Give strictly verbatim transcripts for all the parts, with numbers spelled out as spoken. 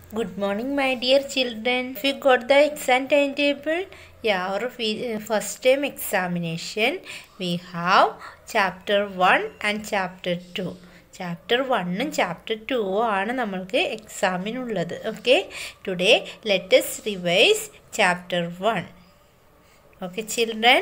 Good morning, my dear children. If you got the exam timetable, yeah, our first term examination, we have chapter one and chapter two. Chapter one and chapter two are namalku examinullathu. Okay, today let us revise chapter one. Okay, children.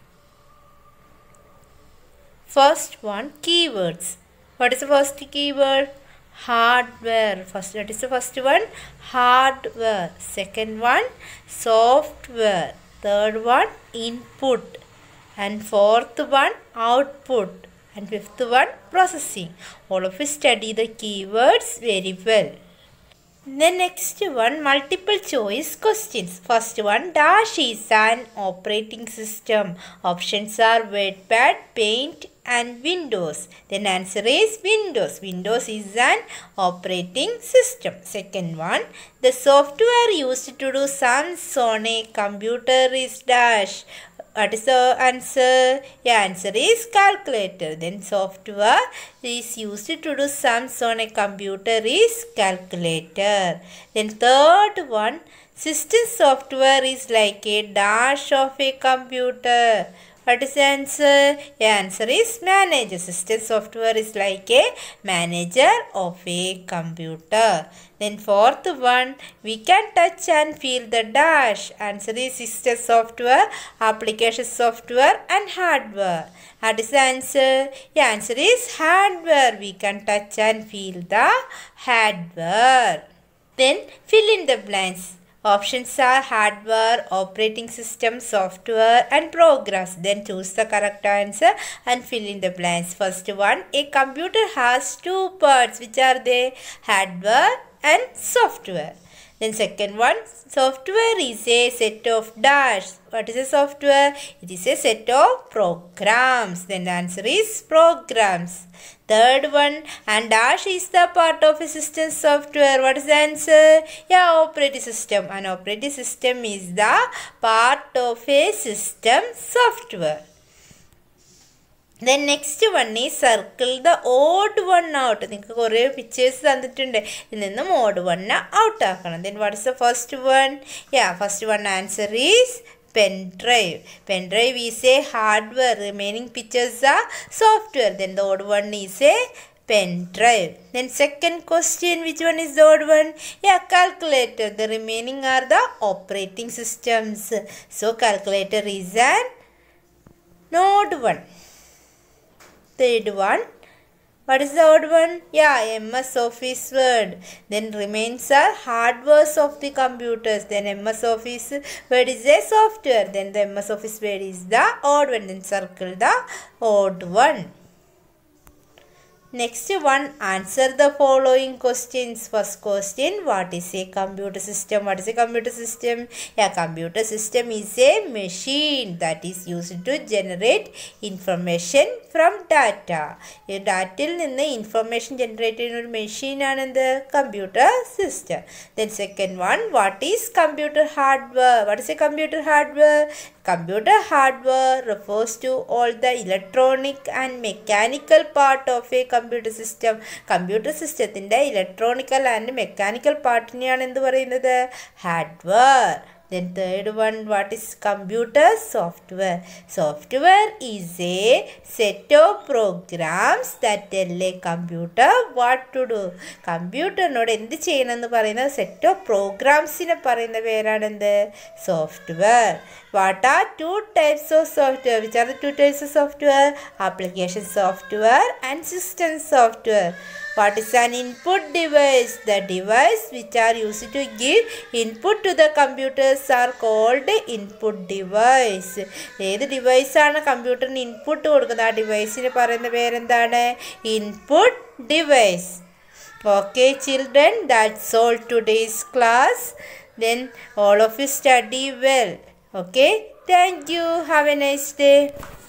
First one, keywords. What is the first keyword? Hardware. First, that is the first one, hardware. Second one, software. Third one, input. And fourth one, output. And fifth one, processing. All of you study the keywords very well. The next one, multiple choice questions. First one, Dash is an operating system. Options are WordPad, Paint and Windows. Then answer is Windows. Windows is an operating system. Second one, the software used to do sums on a computer is Dash. What is the answer? Yeah, answer is calculator. Then software is used to do sums on a computer is calculator. Then third one, system software is like a dash of a computer. What is the answer? The answer is manager. System software is like a manager of a computer. Then fourth one, we can touch and feel the dash. Answer is system software, application software and hardware. What is the answer? The answer is hardware. We can touch and feel the hardware. Then fill in the blanks. Options are hardware, operating system, software and programs. Then choose the correct answer and fill in the blanks. First one, a computer has two parts. Which are they? Hardware and software. Then second one, software is a set of dash. What is a software? It is a set of programs. Then the answer is programs. Third one, and dash is the part of a system software. What is the answer? Yeah, operating system. An operating system is the part of a system software. Then next one is circle the odd one out. നിങ്ങൾക്ക് കുറേ pictures തന്നിട്ടുണ്ട്. ഇതിൽ നിന്നും odd one out ആക്കണം. Then what is the first one? Yeah, first one answer is pen drive. Pen drive is a hardware. Remaining pictures are software. Then the odd one is a pen drive. Then second question, which one is the odd one? Yeah, calculator. The remaining are the operating systems. So calculator is an odd one. Third one, what is the odd one? Yeah, M S Office Word. Then remains are hardwares of the computers. Then M S Office Word is a software. Then the M S Office Word is the odd one. Then circle the odd one. Next one, answer the following questions. First question, what is a computer system? What is a computer system? A computer system is a machine that is used to generate information from data. A data in the information generated in a machine and the computer system. Then second one, what is computer hardware? What is a computer hardware? Computer hardware refers to all the electronic and mechanical part of a computer system. Computer system inde electronical and mechanical part niyanu endu parayunnathu hardware. Then third one, what is computer software? Software is a set of programs that tell a computer what to do. Computer node endu cheyanennu parayna set of programs ine parayna perana endu software. What are two types of software? Which are the two types of software? Application software and system software. What is an input device? The device which are used to give input to the computers are called input device. ഏത് device ആണ് കമ്പ്യൂട്ടറിന് input കൊടുക്കുന്നത്? ആ ഡിവൈസിന് പറയുന്ന പേരെന്താണ്? Input device. Okay children, that's all today's class. Then all of you study well. Okay, thank you. Have a nice day.